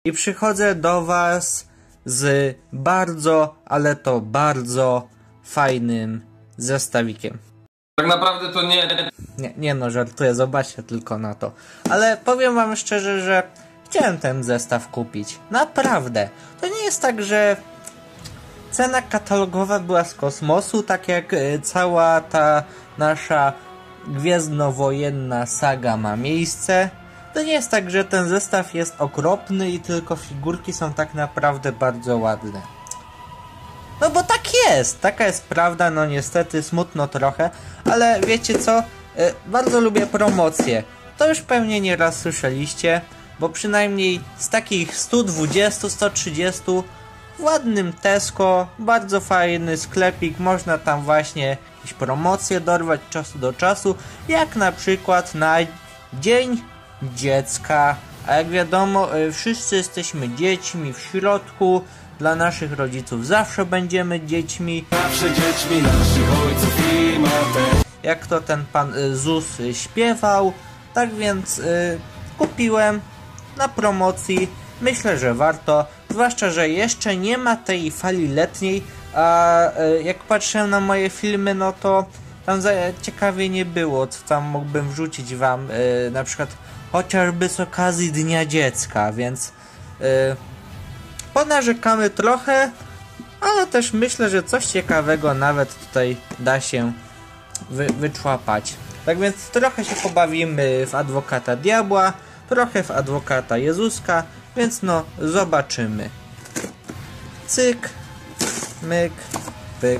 I przychodzę do was z bardzo, ale to bardzo fajnym zestawikiem. Tak naprawdę to Nie no, żartuję, zobaczcie tylko na to. Ale powiem wam szczerze, że chciałem ten zestaw kupić. Naprawdę. To nie jest tak, że cena katalogowa była z kosmosu, tak jak cała ta nasza gwiezdnowojenna saga ma miejsce. To nie jest tak, że ten zestaw jest okropny i tylko figurki są tak naprawdę bardzo ładne. No bo tak jest, taka jest prawda, no niestety smutno trochę, ale wiecie co? Bardzo lubię promocje. To już pewnie nieraz słyszeliście, bo przynajmniej z takich 120-130 w ładnym Tesco, bardzo fajny sklepik, można tam właśnie jakieś promocje dorwać od czasu do czasu, jak na przykład na Dzień Dziecka, a jak wiadomo, wszyscy jesteśmy dziećmi w środku, dla naszych rodziców zawsze będziemy dziećmi. Zawsze dziećmi naszych ojców i matek. Jak to ten pan ZUS śpiewał, tak więc kupiłem na promocji, myślę, że warto, zwłaszcza, że jeszcze nie ma tej fali letniej, a jak patrzę na moje filmy, no to tam ciekawie nie było, co tam mógłbym wrzucić wam, na przykład chociażby z okazji Dnia Dziecka, więc ponarzekamy trochę, ale też myślę, że coś ciekawego nawet tutaj da się wyczłapać. Tak więc trochę się pobawimy w adwokata diabła, trochę w adwokata Jezuska, więc no zobaczymy. Cyk, myk, pyk.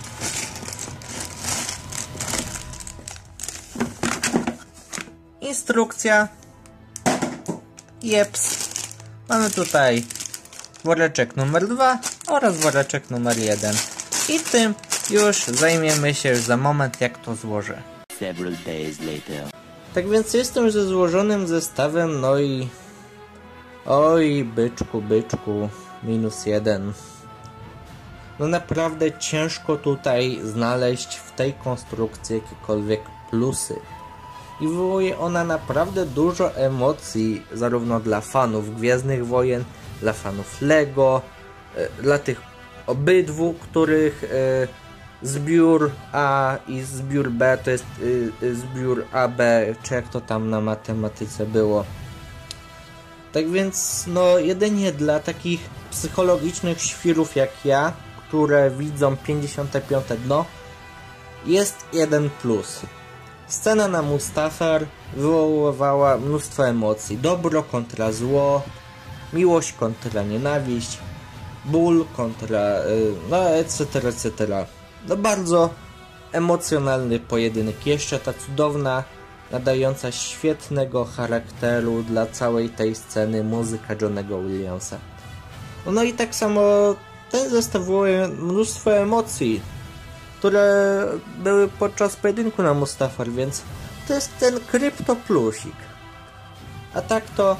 Instrukcja. Jeps. Mamy tutaj woreczek numer 2 oraz woreczek numer 1. I tym już zajmiemy się za moment, jak to złożę. Tak więc jestem ze złożonym zestawem, no i... Oj, byczku, -1. No naprawdę ciężko tutaj znaleźć w tej konstrukcji jakiekolwiek plusy. I wywołuje ona naprawdę dużo emocji, zarówno dla fanów Gwiezdnych Wojen, dla fanów Lego, dla tych obydwu, których zbiór A i zbiór B to jest zbiór AB, czy jak to tam na matematyce było. Tak więc no jedynie dla takich psychologicznych świrów jak ja, które widzą 55 dno, jest jeden plus. Scena na Mustafar wywoływała mnóstwo emocji. Dobro kontra zło, miłość kontra nienawiść, ból kontra... no etc. No bardzo emocjonalny pojedynek. Jeszcze ta cudowna, nadająca świetnego charakteru dla całej tej sceny muzyka Johnego Williamsa. No i tak samo ten zestaw wywołuje mnóstwo emocji, które były podczas pojedynku na Mustafar, więc to jest ten kryptoplusik. A tak to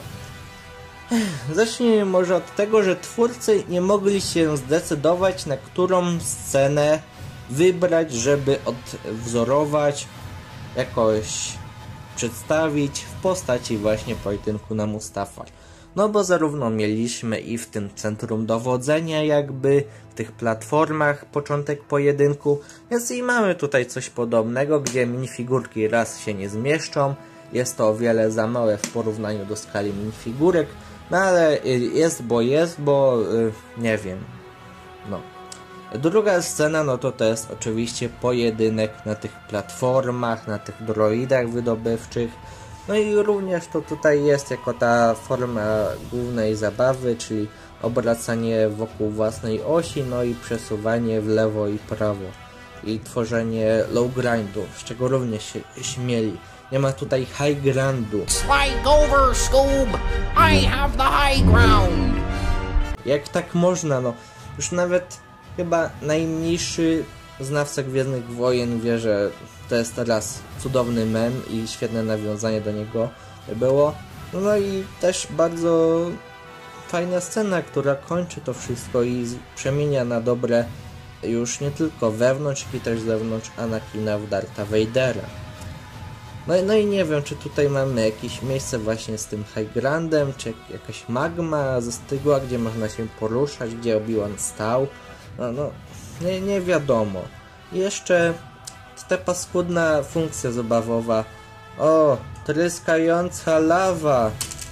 zacznijmy może od tego, że twórcy nie mogli się zdecydować, na którą scenę wybrać, żeby odwzorować, jakoś przedstawić w postaci właśnie pojedynku na Mustafar. No bo zarówno mieliśmy i w tym centrum dowodzenia jakby, w tych platformach początek pojedynku, więc i mamy tutaj coś podobnego, gdzie minifigurki raz się nie zmieszczą, jest to o wiele za małe w porównaniu do skali minifigurek, no ale jest, bo nie wiem, no. Druga scena, no to jest oczywiście pojedynek na tych platformach, na tych droidach wydobywczych. No i również to tutaj jest jako ta forma głównej zabawy, czyli obracanie wokół własnej osi, no i przesuwanie w lewo i prawo. I tworzenie low grindu, z czego również się śmieli. Nie ma tutaj high grindu. Strike over, Scoob! I have the high ground! Jak tak można, no. Już nawet chyba najmniejszy znawca Gwiezdnych Wojen wie, że to jest teraz cudowny mem i świetne nawiązanie do niego było. No i też bardzo fajna scena, która kończy to wszystko i przemienia na dobre już nie tylko wewnątrz, jak i też zewnątrz Anakina w Dartha Vadera. No i nie wiem, czy tutaj mamy jakieś miejsce właśnie z tym High Groundem, czy jakaś magma zastygła, gdzie można się poruszać, gdzie Obi-Wan stał. Nie wiadomo. I jeszcze ta paskudna funkcja zabawowa. O, tryskająca lawa.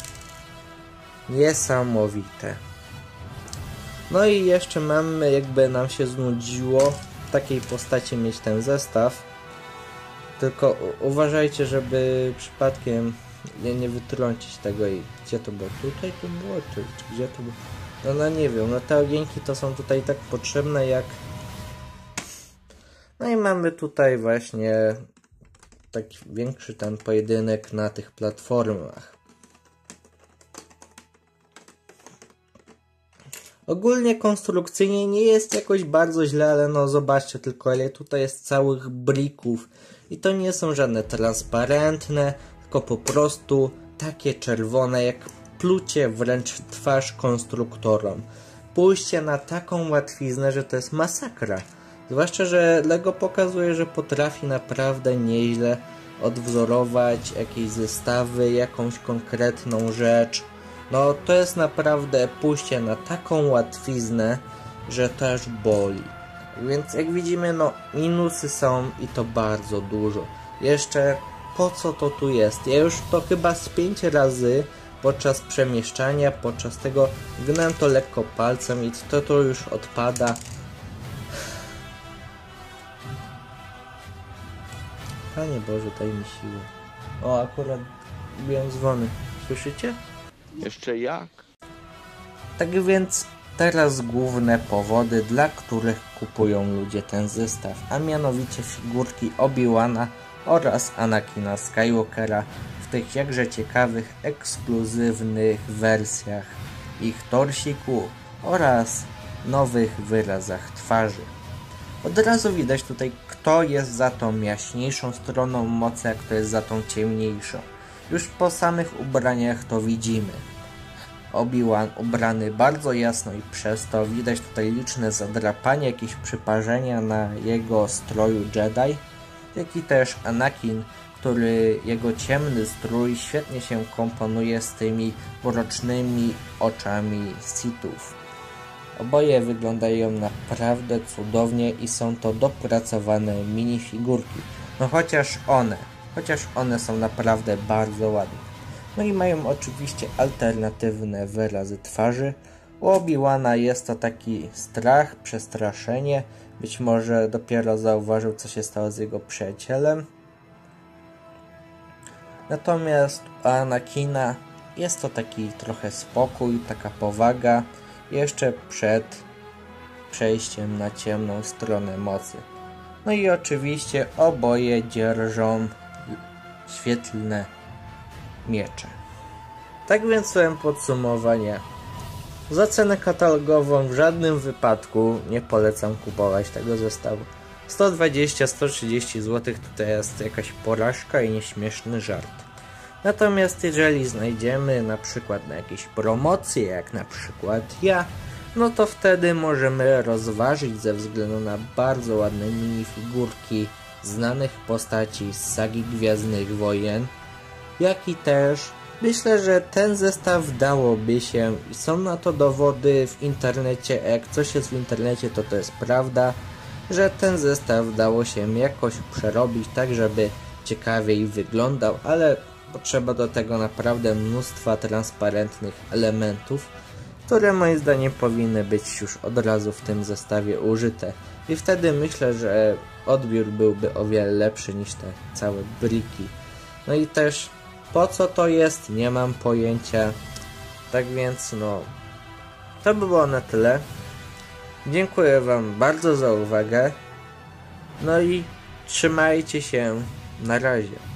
Niesamowite. No i jeszcze mamy, jakby nam się znudziło w takiej postaci mieć ten zestaw. Tylko uważajcie, żeby przypadkiem nie wytrącić tego i gdzie to było? Tutaj to było? Czy gdzie to było? No nie wiem, no te ogienki to są tutaj tak potrzebne jak... No i mamy tutaj właśnie taki większy ten pojedynek na tych platformach. Ogólnie konstrukcyjnie nie jest jakoś bardzo źle, ale no zobaczcie tylko, ile tutaj jest całych brików. I to nie są żadne transparentne, tylko po prostu takie czerwone, jak plucie wręcz w twarz konstruktorom. Pójście na taką łatwiznę, że to jest masakra. Zwłaszcza, że LEGO pokazuje, że potrafi naprawdę nieźle odwzorować jakieś zestawy, jakąś konkretną rzecz. No to jest naprawdę pójście na taką łatwiznę, że to aż boli. Więc jak widzimy, no minusy są i to bardzo dużo. Jeszcze po co to tu jest? Ja już to chyba z 5 razy podczas przemieszczania, podczas tego gnę to lekko palcem i to już odpada. Panie Boże, daj mi siłę. O, akurat biłem dzwony. Słyszycie? Jeszcze jak? Tak więc teraz główne powody, dla których kupują ludzie ten zestaw, a mianowicie figurki Obi-Wana oraz Anakina Skywalkera w tych jakże ciekawych, ekskluzywnych wersjach ich torsiku oraz nowych wyrazach twarzy. Od razu widać tutaj, kto jest za tą jaśniejszą stroną mocy, a kto jest za tą ciemniejszą. Już po samych ubraniach to widzimy. Obi-Wan ubrany bardzo jasno i przez to widać tutaj liczne zadrapania, jakieś przyparzenia na jego stroju Jedi, jak i też Anakin, który jego ciemny strój świetnie się komponuje z tymi mrocznymi oczami Sithów. Oboje wyglądają naprawdę cudownie i są to dopracowane minifigurki. No chociaż one są naprawdę bardzo ładne. No i mają oczywiście alternatywne wyrazy twarzy. U Obi-Wana jest to taki strach, przestraszenie. Być może dopiero zauważył, co się stało z jego przyjacielem. Natomiast u Anakina jest to taki trochę spokój, taka powaga. Jeszcze przed przejściem na ciemną stronę mocy. No i oczywiście oboje dzierżą świetlne miecze. Tak więc słowem podsumowania. Za cenę katalogową w żadnym wypadku nie polecam kupować tego zestawu. 120-130 zł to jest jakaś porażka i nieśmieszny żart. Natomiast jeżeli znajdziemy na przykład na jakieś promocje, jak na przykład ja, no to wtedy możemy rozważyć ze względu na bardzo ładne minifigurki znanych postaci z sagi Gwiezdnych Wojen, jak i też myślę, że ten zestaw dałoby się i są na to dowody w internecie, jak coś jest w internecie, to jest prawda, że ten zestaw dało się jakoś przerobić tak, żeby ciekawiej wyglądał, ale potrzeba do tego naprawdę mnóstwa transparentnych elementów, które moim zdaniem powinny być już od razu w tym zestawie użyte. I wtedy myślę, że odbiór byłby o wiele lepszy niż te całe briki. No i też po co to jest, nie mam pojęcia. Tak więc no, to by było na tyle. Dziękuję wam bardzo za uwagę. No i trzymajcie się. Na razie.